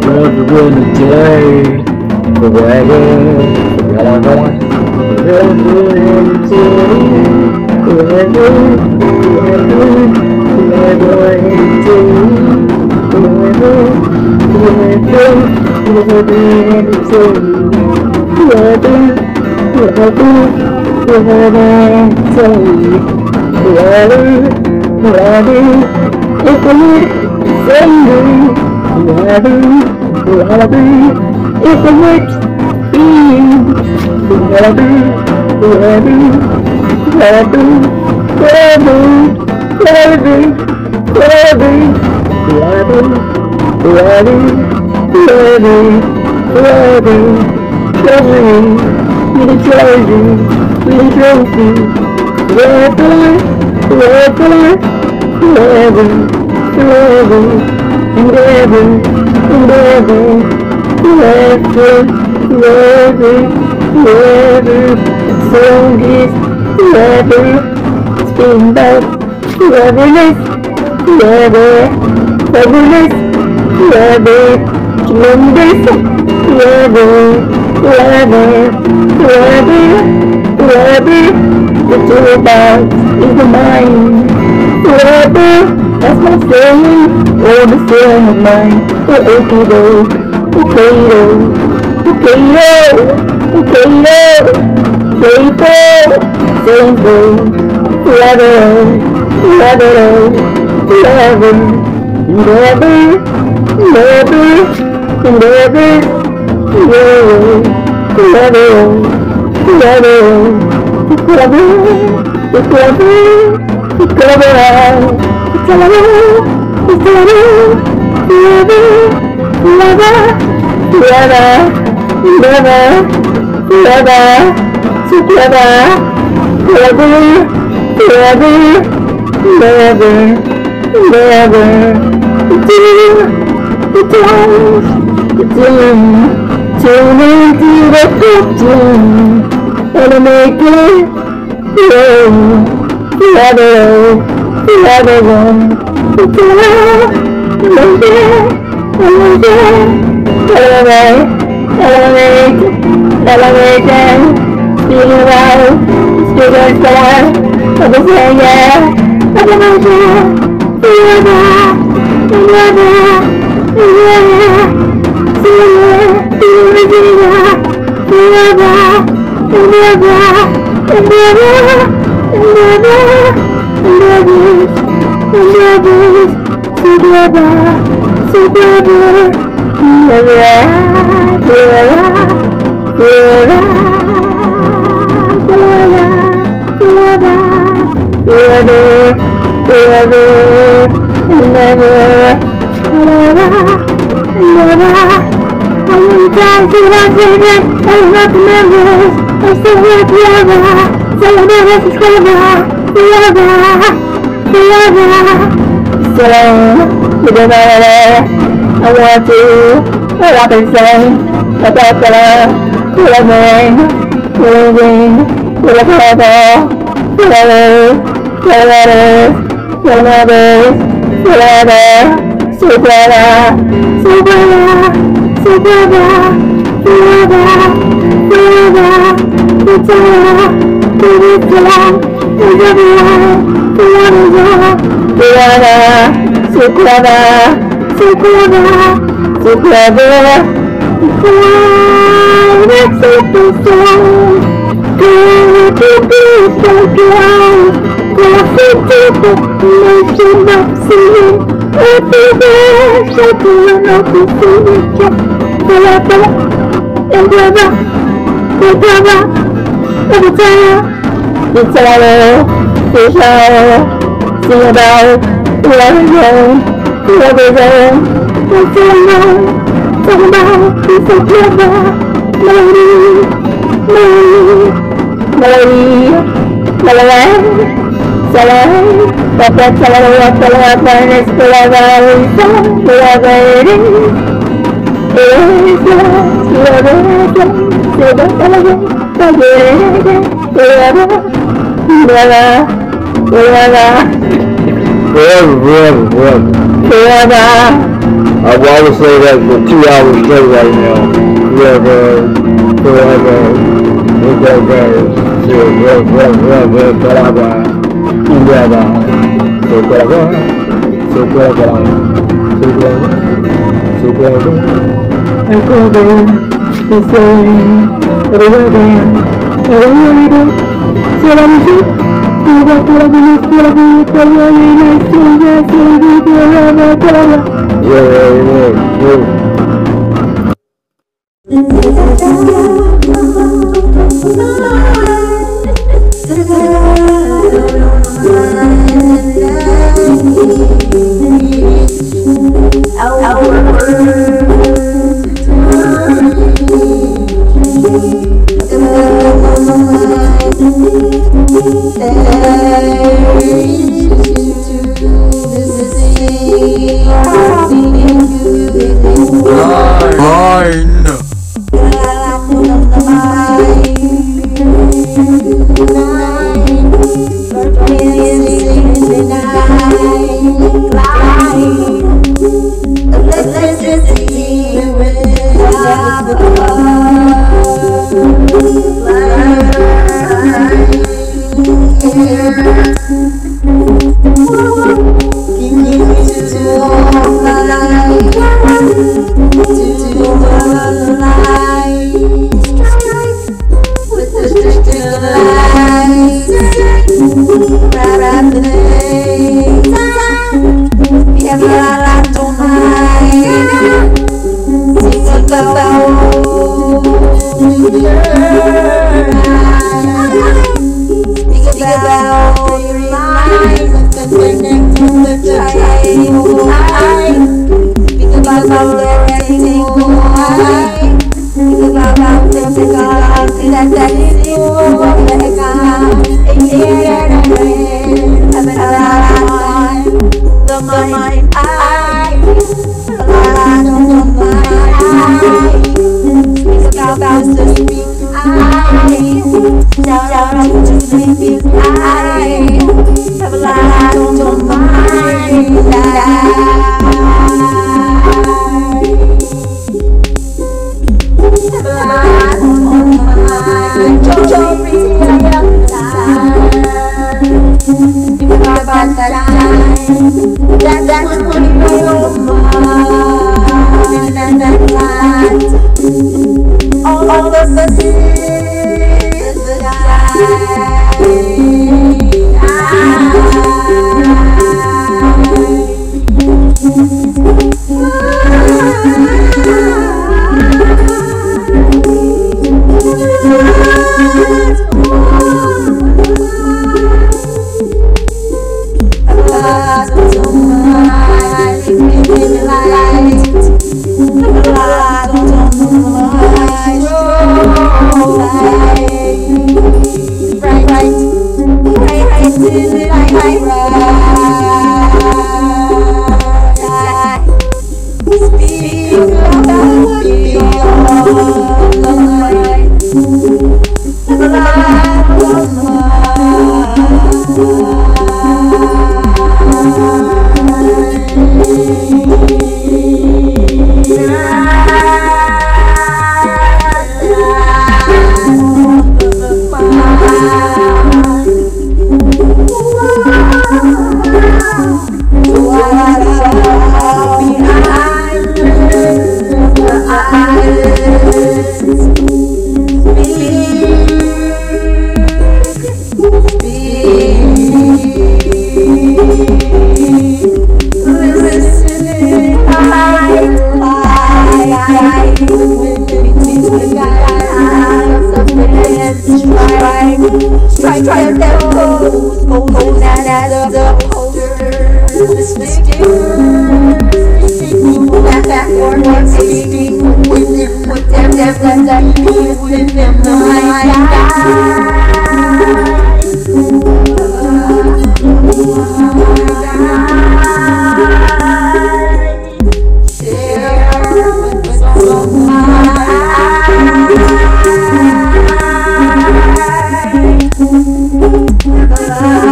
Never gonna die forever. All I want. Never gonna die forever. Forever. Never gonna die forever. Forever. Never gonna die forever. The toolbox is mine. Forever, that's my saying. Oh, the song of mine. Oh, potato, potato, potato, potato, potato, potato, forever, forever, forever, never, never, never, forever, forever. Wanna make it forever, forever, elevate, feeling right, student star, of the same yeah, of the motion, forever, I want to what I say about the living, with a purple, forever, I will always say that for 2 hours straight right now. Forever, with that verse.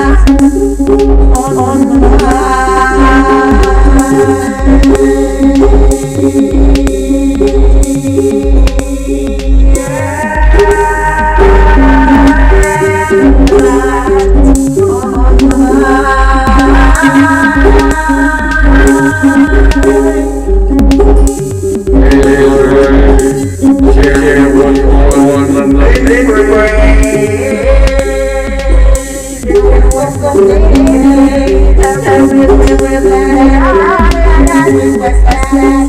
On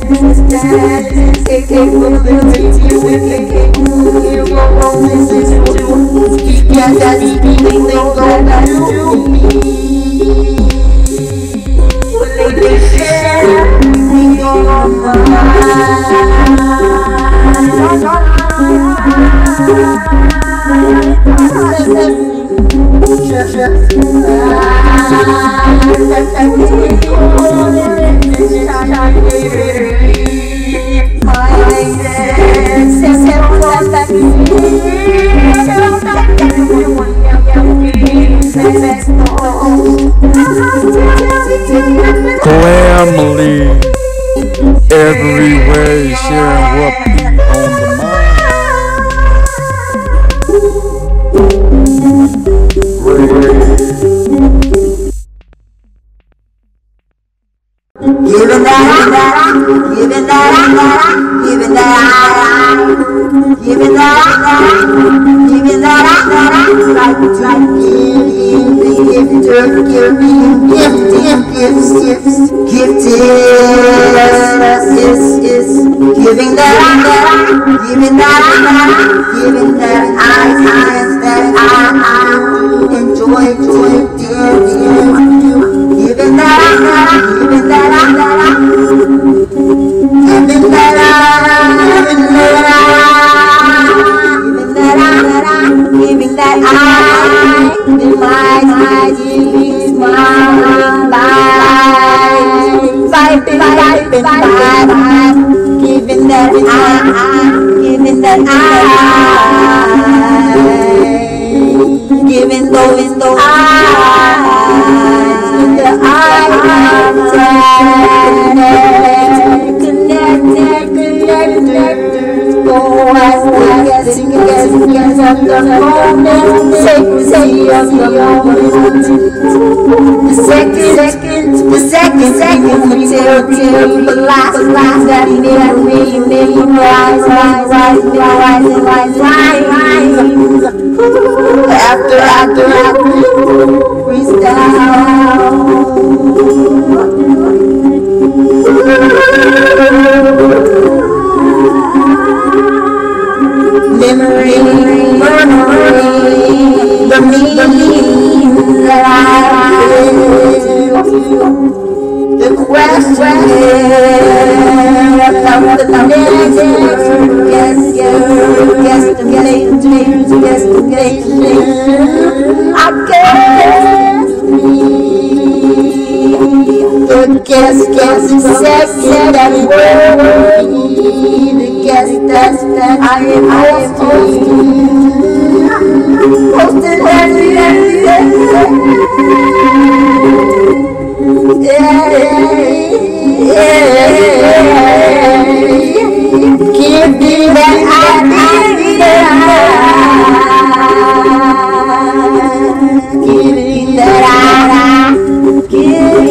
Family everywhere, sharing what be on the mind. Giving that, giving that, giving that, giving that, giving that, like giving that, giving that I enjoy, giving that, giving that, giving that I in my life, giving that I, giving that I, giving those the second till the last that made me rise. After freestyle. Memory, the meaning that I feel, the question about the next guesstimation. I guess the guess second and word. Yes, that I am posted give me that I give me that I give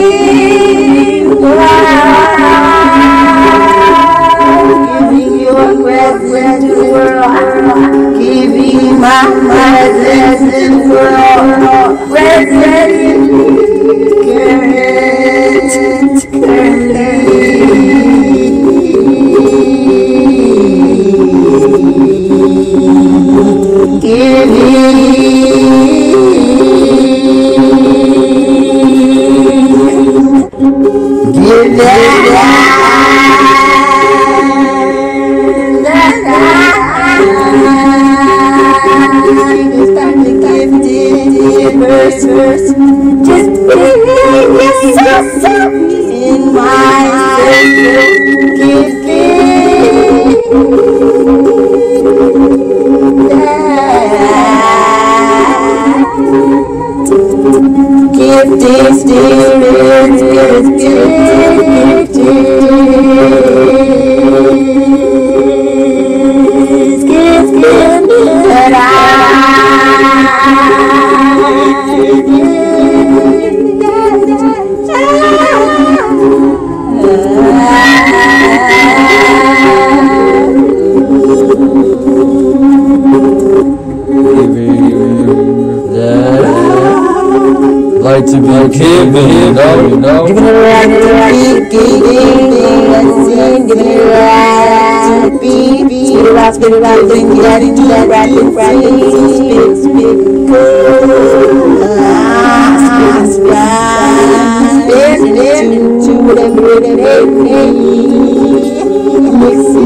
giving my presence to the world, present, just believe yourself in my Like to be give it, you know. Giving it right to be, giving it right to be. Spit it out, then get into that rapping, spit. Spit into whatever it mix it.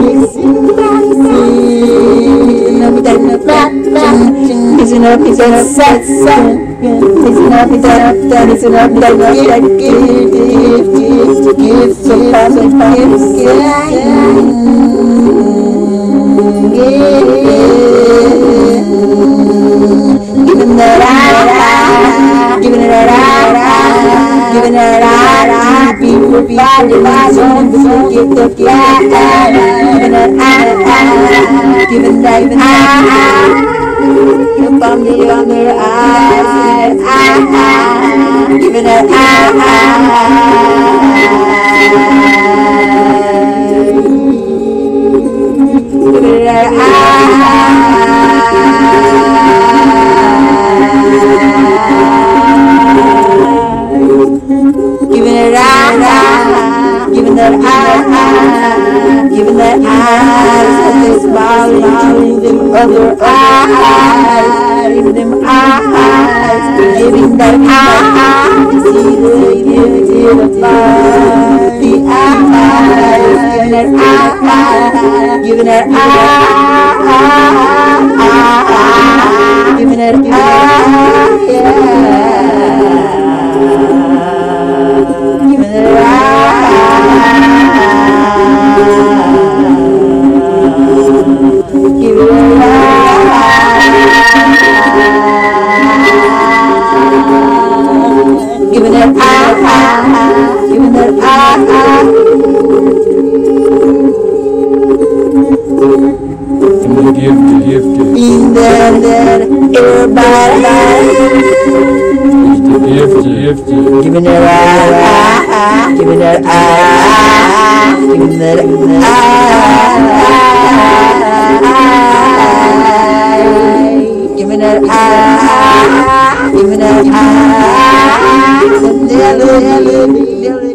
Mixing up, it's up, give some giving that giving it out, people be on the get the giving that look on the other eye, giving it giving that eyes, smiling to them other eyes, giving them eyes, giving that eyes, see the beauty of the eyes, giving that giving that yeah. Giving it Gift. In there, everybody. Gift. Giving it giving it giving it giving it giving it